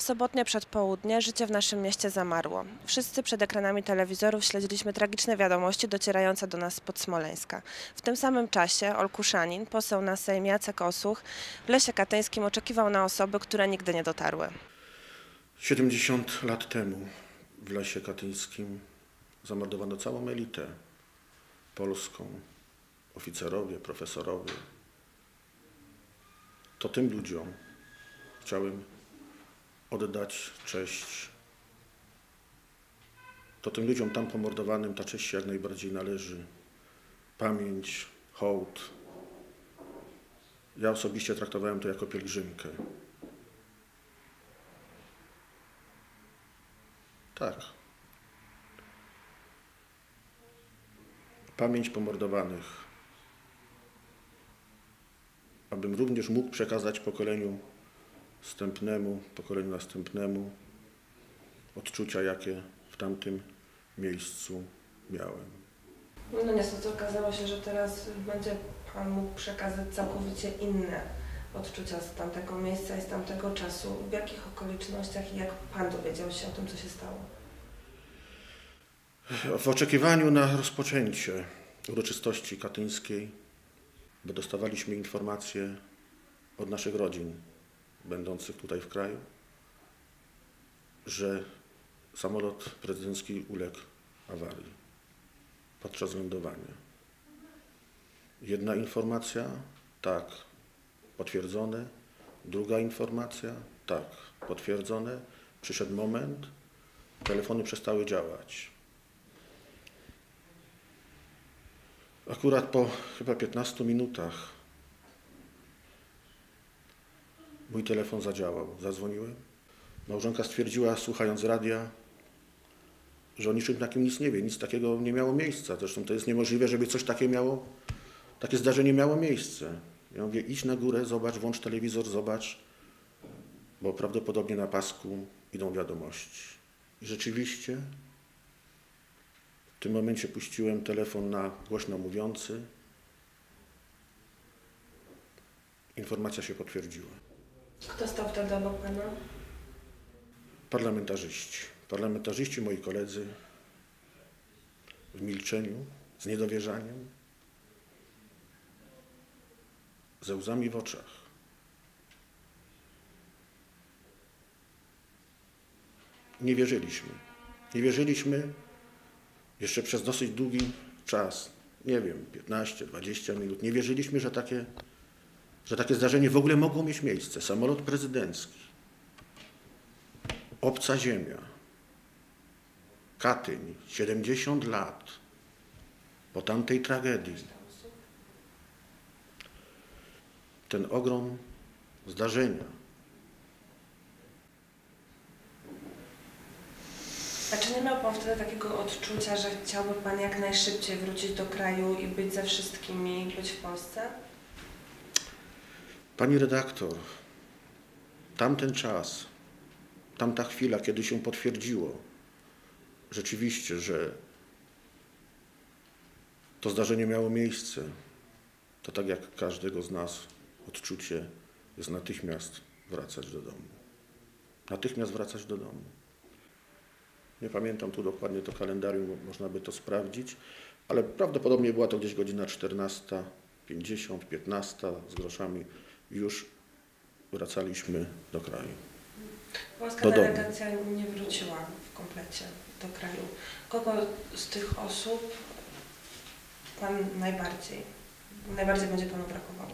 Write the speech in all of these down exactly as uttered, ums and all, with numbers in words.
W sobotnie przedpołudnie życie w naszym mieście zamarło. Wszyscy przed ekranami telewizorów śledziliśmy tragiczne wiadomości docierające do nas spod Smoleńska. W tym samym czasie Olkuszanin, poseł na Sejm Jacek Osuch, w Lesie Katyńskim oczekiwał na osoby, które nigdy nie dotarły. siedemdziesiąt lat temu w Lesie Katyńskim zamordowano całą elitę polską, oficerowie, profesorowie. To tym ludziom chciałem oddać cześć. To tym ludziom tam pomordowanym ta cześć się jak najbardziej należy. Pamięć, hołd. Ja osobiście traktowałem to jako pielgrzymkę. Tak. Pamięć pomordowanych. Abym również mógł przekazać pokoleniu wstępnemu, pokoleniu następnemu odczucia, jakie w tamtym miejscu miałem. No niestety okazało się, że teraz będzie Pan mógł przekazać całkowicie inne odczucia z tamtego miejsca i z tamtego czasu. W jakich okolicznościach i jak Pan dowiedział się o tym, co się stało? W oczekiwaniu na rozpoczęcie uroczystości katyńskiej, bo dostawaliśmy informacje od naszych rodzin będących tutaj w kraju, że samolot prezydencki uległ awarii podczas lądowania. Jedna informacja, tak, potwierdzone. Druga informacja, tak, potwierdzone. Przyszedł moment, telefony przestały działać. Akurat po chyba piętnastu minutach mój telefon zadziałał. Zadzwoniłem. Małżonka stwierdziła, słuchając radia, że o niczym takim nic nie wie, nic takiego nie miało miejsca. Zresztą to jest niemożliwe, żeby coś takiego miało, takie zdarzenie miało miejsce. Ja mówię, idź na górę, zobacz, włącz telewizor, zobacz, bo prawdopodobnie na pasku idą wiadomości. I rzeczywiście w tym momencie puściłem telefon na głośno mówiący. Informacja się potwierdziła. Kto stał wtedy obok Pana? Parlamentarzyści. Parlamentarzyści, moi koledzy, w milczeniu, z niedowierzaniem, ze łzami w oczach. Nie wierzyliśmy. Nie wierzyliśmy jeszcze przez dosyć długi czas, nie wiem, piętnaście, dwadzieścia minut. Nie wierzyliśmy, że takie, że takie zdarzenie w ogóle mogło mieć miejsce. Samolot prezydencki, obca ziemia, Katyń, siedemdziesiąt lat po tamtej tragedii. Ten ogrom zdarzenia. A czy nie miał Pan wtedy takiego odczucia, że chciałby Pan jak najszybciej wrócić do kraju i być ze wszystkimi, być w Polsce? Pani redaktor, tamten czas, tamta chwila, kiedy się potwierdziło rzeczywiście, że to zdarzenie miało miejsce, to tak jak każdego z nas odczucie jest natychmiast wracać do domu. Natychmiast wracać do domu. Nie pamiętam tu dokładnie to kalendarium, można by to sprawdzić, ale prawdopodobnie była to gdzieś godzina czternasta pięćdziesiąt, piętnasta z groszami. Już wracaliśmy do kraju. Polska do delegacja nie wróciła w komplecie do kraju. Kogo z tych osób Pan najbardziej, najbardziej będzie Panu brakowało?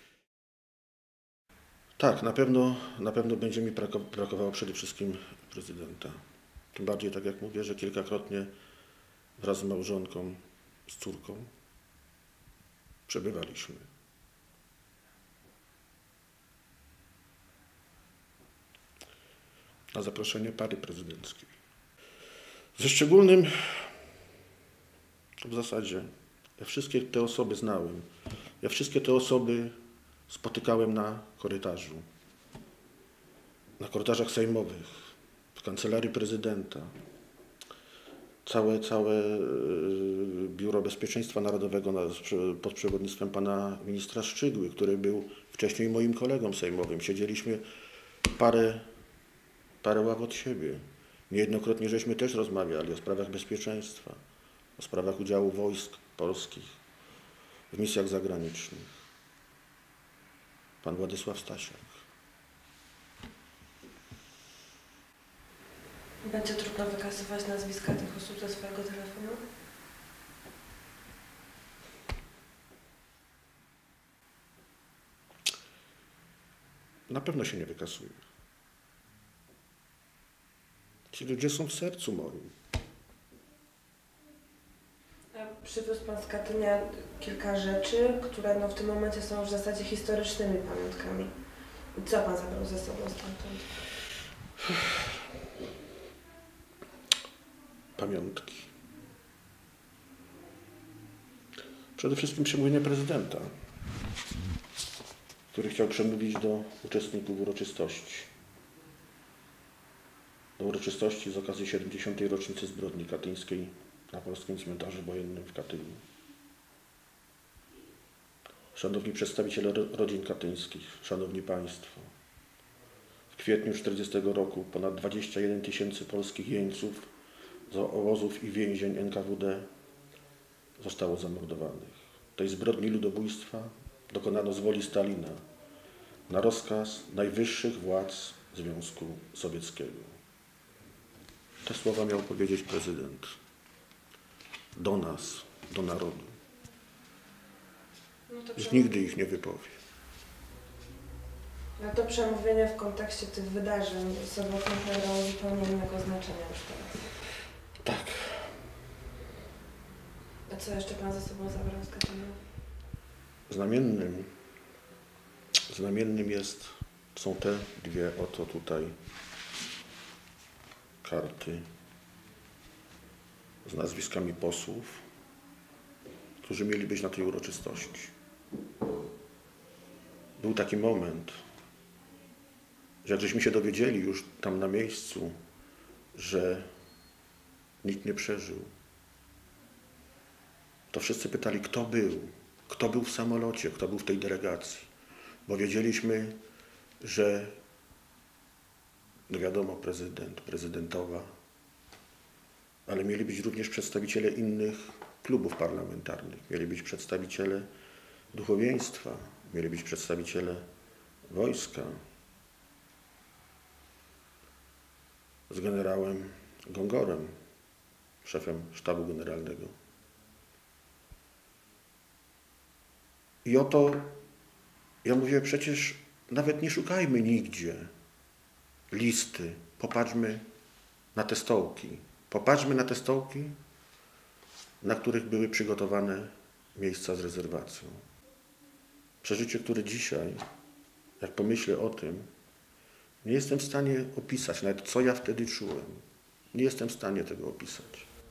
Tak, na pewno, na pewno będzie mi brakowało przede wszystkim prezydenta. Tym bardziej, tak jak mówię, że kilkakrotnie wraz z małżonką, z córką przebywaliśmy. Na zaproszenie pary prezydenckiej. Ze szczególnym, w zasadzie, ja wszystkie te osoby znałem. Ja wszystkie te osoby spotykałem na korytarzu. Na korytarzach sejmowych, w kancelarii prezydenta. Całe, całe Biuro Bezpieczeństwa Narodowego pod przewodnictwem pana ministra Szczygły, który był wcześniej moim kolegą sejmowym. Siedzieliśmy parę parę ław od siebie. Niejednokrotnie żeśmy też rozmawiali o sprawach bezpieczeństwa, o sprawach udziału wojsk polskich w misjach zagranicznych. Pan Władysław Stasiak. Będzie trudno wykazywać nazwiska tych osób ze swojego telefonu? Na pewno się nie wykasuje. Ci ludzie są w sercu moim. A przywiózł Pan z Katynia kilka rzeczy, które no w tym momencie są już w zasadzie historycznymi pamiątkami. Co Pan zabrał ze sobą stamtąd? Pamiątki. Przede wszystkim przemówienie prezydenta, który chciał przemówić do uczestników uroczystości. Do uroczystości z okazji siedemdziesiątej rocznicy zbrodni katyńskiej na Polskim Cmentarzu Wojennym w Katyniu. Szanowni przedstawiciele rodzin katyńskich, szanowni państwo, w kwietniu tysiąc dziewięćset czterdziestego roku ponad dwadzieścia jeden tysięcy polskich jeńców z obozów i więzień N K W D zostało zamordowanych. Tej zbrodni ludobójstwa dokonano z woli Stalina na rozkaz najwyższych władz Związku Sowieckiego. Te słowa miał powiedzieć prezydent do nas, do narodu. No to Już nigdy ich nie wypowie. No to przemówienie w kontekście tych wydarzeń sobotnich nabrało zupełnie innego znaczenia już teraz. Tak. A co jeszcze Pan ze sobą zabrał z Katynia? Znamiennym, znamiennym jest, są te dwie oto tutaj karty z nazwiskami posłów, którzy mieli być na tej uroczystości. Był taki moment, że jak żeśmy się dowiedzieli już tam na miejscu, że nikt nie przeżył, to wszyscy pytali, kto był, kto był w samolocie, kto był w tej delegacji. Bo wiedzieliśmy, że, no wiadomo, prezydent, prezydentowa, ale mieli być również przedstawiciele innych klubów parlamentarnych, mieli być przedstawiciele duchowieństwa, mieli być przedstawiciele wojska z generałem Gongorem, szefem sztabu generalnego. I oto, ja mówię, przecież nawet nie szukajmy nigdzie listy, popatrzmy na te stołki. Popatrzmy na te stołki, na których były przygotowane miejsca z rezerwacją. Przeżycie, które dzisiaj, jak pomyślę o tym, nie jestem w stanie opisać, nawet co ja wtedy czułem. Nie jestem w stanie tego opisać.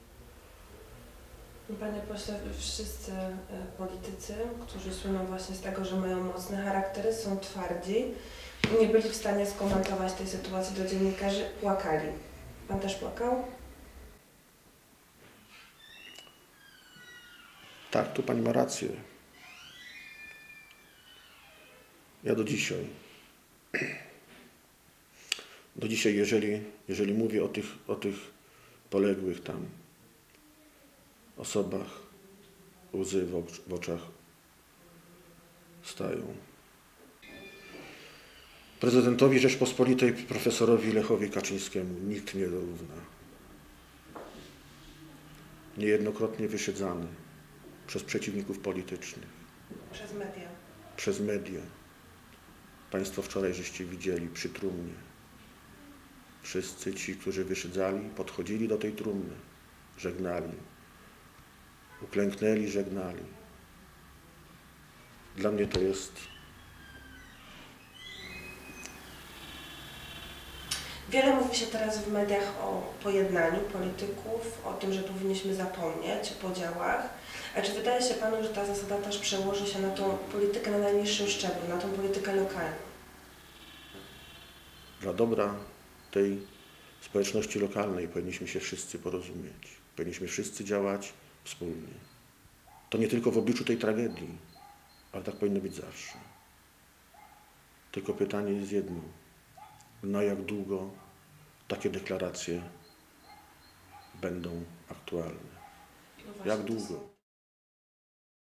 Panie pośle, wszyscy politycy, którzy słyną właśnie z tego, że mają mocne charaktery, są twardzi, nie byli w stanie skomentować tej sytuacji do dziennikarzy, płakali. Pan też płakał? Tak, tu pani ma rację. Ja do dzisiaj, do dzisiaj, jeżeli, jeżeli mówię o tych, o tych poległych tam osobach, łzy w, ocz, w oczach stają. Prezydentowi Rzeczpospolitej, profesorowi Lechowi Kaczyńskiemu nikt nie dorówna. Niejednokrotnie wyszydzany przez przeciwników politycznych. Przez media. Przez media. Państwo wczoraj żeście widzieli przy trumnie. Wszyscy ci, którzy wyszydzali, podchodzili do tej trumny, żegnali. Uklęknęli, żegnali. Dla mnie to jest... Wiele mówi się teraz w mediach o pojednaniu polityków, o tym, że powinniśmy zapomnieć o podziałach. A czy wydaje się Panu, że ta zasada też przełoży się na tą politykę na najniższym szczeblu, na tą politykę lokalną? Dla dobra tej społeczności lokalnej powinniśmy się wszyscy porozumieć. Powinniśmy wszyscy działać wspólnie. To nie tylko w obliczu tej tragedii, ale tak powinno być zawsze. Tylko pytanie jest jedno. Na jak długo takie deklaracje będą aktualne. Jak długo?